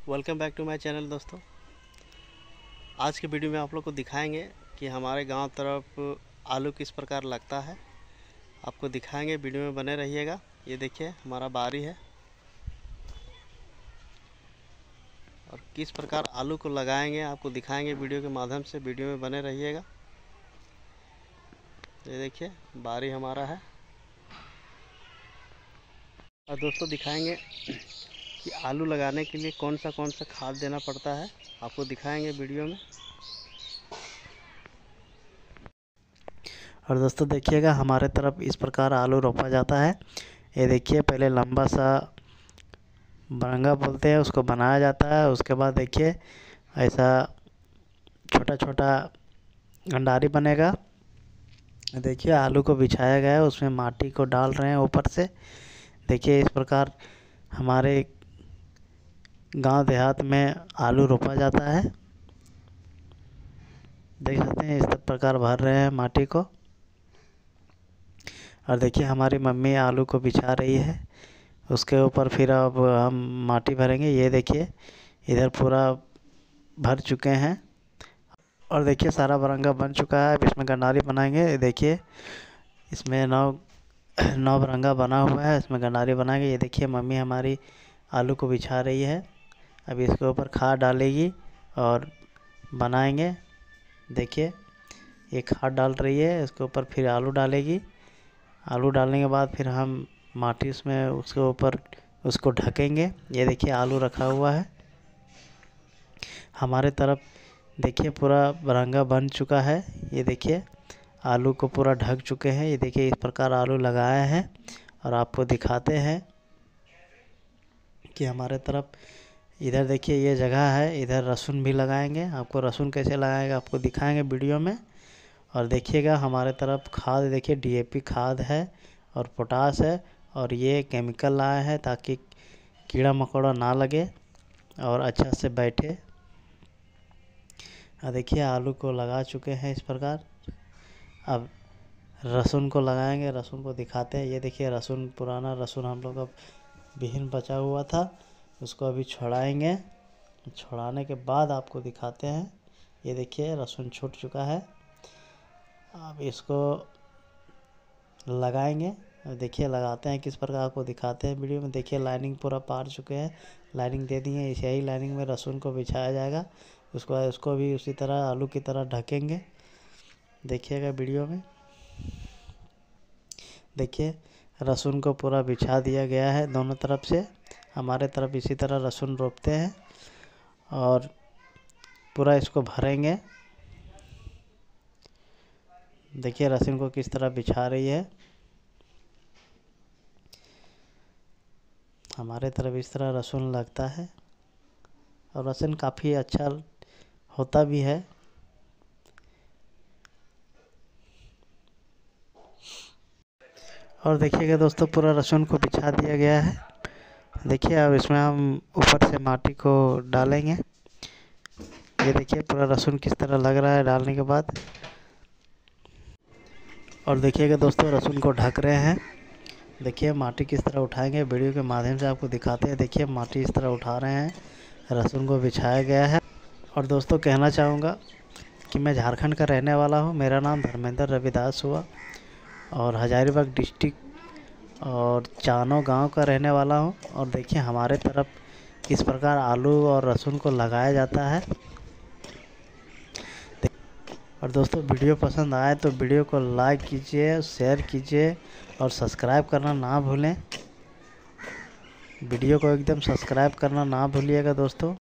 Welcome back to my channel दोस्तों। आज के वीडियो में आप लोग को दिखाएंगे कि हमारे गांव तरफ आलू किस प्रकार लगता है। आपको दिखाएंगे, वीडियो में बने रहिएगा। ये देखिए हमारा बारी है और किस प्रकार आलू को लगाएंगे आपको दिखाएंगे वीडियो के माध्यम से। वीडियो में बने रहिएगा। ये देखिए बारी हमारा है और दोस्तों दिखाएंगे कि आलू लगाने के लिए कौन सा खाद देना पड़ता है, आपको दिखाएंगे वीडियो में। और दोस्तों देखिएगा हमारे तरफ इस प्रकार आलू रोपा जाता है। ये देखिए पहले लंबा सा बरंगा बोलते हैं उसको बनाया जाता है। उसके बाद देखिए ऐसा छोटा छोटा गंडारी बनेगा। देखिए आलू को बिछाया गया है, उसमें माटी को डाल रहे हैं ऊपर से। देखिए इस प्रकार हमारे गांव देहात में आलू रोपा जाता है। देख सकते हैं इस प्रकार भर रहे हैं माटी को। और देखिए हमारी मम्मी आलू को बिछा रही है, उसके ऊपर फिर अब हम माटी भरेंगे। ये देखिए इधर पूरा भर चुके हैं और देखिए सारा बरंगा बन चुका है। अब इसमें गंडारी बनाएंगे। देखिए इसमें नौ बरंगा बना हुआ है, इसमें गंडारी बनाएंगे। ये देखिए मम्मी हमारी आलू को बिछा रही है। अब इसके ऊपर खाद डालेगी और बनाएंगे। देखिए ये खाद डाल रही है, इसके ऊपर फिर आलू डालेगी। आलू डालने के बाद फिर हम माटी उसमें उसके ऊपर उसको ढकेंगे। ये देखिए आलू रखा हुआ है हमारे तरफ। देखिए पूरा बरंगा बन चुका है। ये देखिए आलू को पूरा ढक चुके हैं। ये देखिए इस प्रकार आलू लगाए हैं और आपको दिखाते हैं कि हमारे तरफ इधर देखिए ये जगह है, इधर लहसुन भी लगाएंगे। आपको लहसुन कैसे लगाएंगे आपको दिखाएंगे वीडियो में। और देखिएगा हमारे तरफ खाद देखिए डीएपी खाद है और पोटास है और ये केमिकल लाया है ताकि कीड़ा मकोड़ा ना लगे और अच्छा से बैठे। देखिए आलू को लगा चुके हैं इस प्रकार। अब लहसुन को लगाएंगे, लहसुन को दिखाते हैं। ये देखिए लहसुन, पुराना लहसुन हम लोग अब बिहीन बचा हुआ था, उसको अभी छुड़ाएंगे। छुड़ाने के बाद आपको दिखाते हैं। ये देखिए लहसुन छूट चुका है। अब इसको लगाएंगे। देखिए लगाते हैं किस प्रकार आपको दिखाते हैं वीडियो में। देखिए लाइनिंग पूरा पार चुके हैं, लाइनिंग दे दी है। यही लाइनिंग में लहसुन को बिछाया जाएगा। उसको भी उसी तरह आलू की तरह ढकेंगे। देखिएगा वीडियो में। देखिए लहसुन को पूरा बिछा दिया गया है दोनों तरफ से। हमारे तरफ इसी तरह लहसुन रोपते हैं और पूरा इसको भरेंगे। देखिए लहसुन को किस तरह बिछा रही है। हमारे तरफ इस तरह लहसुन लगता है और लहसुन काफ़ी अच्छा होता भी है। और देखिएगा दोस्तों पूरा लहसुन को बिछा दिया गया है। देखिए अब इसमें हम ऊपर से माटी को डालेंगे। ये देखिए पूरा लहसुन किस तरह लग रहा है डालने के बाद। और देखिएगा दोस्तों लहसुन को ढक रहे हैं। देखिए माटी किस तरह उठाएंगे, वीडियो के माध्यम से आपको दिखाते हैं। देखिए माटी इस तरह उठा रहे हैं, लहसुन को बिछाया गया है। और दोस्तों कहना चाहूँगा कि मैं झारखंड का रहने वाला हूँ। मेरा नाम धर्मेंद्र रविदास हुआ और हजारीबाग डिस्ट्रिक्ट और चानो गांव का रहने वाला हूं। और देखिए हमारे तरफ किस प्रकार आलू और लहसुन को लगाया जाता है। और दोस्तों वीडियो पसंद आए तो वीडियो को लाइक कीजिए, शेयर कीजिए और सब्सक्राइब करना ना भूलें। वीडियो को एकदम सब्सक्राइब करना ना भूलिएगा दोस्तों।